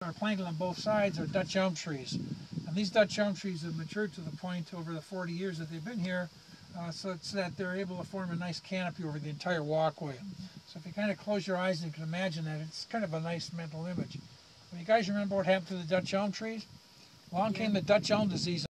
Our planted on both sides are Dutch elm trees. And these Dutch elm trees have matured to the point over the 40 years that they've been here, so it's that they're able to form a nice canopy over the entire walkway. So if you kind of close your eyes and you can imagine that, it's kind of a nice mental image. Well, you guys remember what happened to the Dutch elm trees? Along came the Dutch elm disease.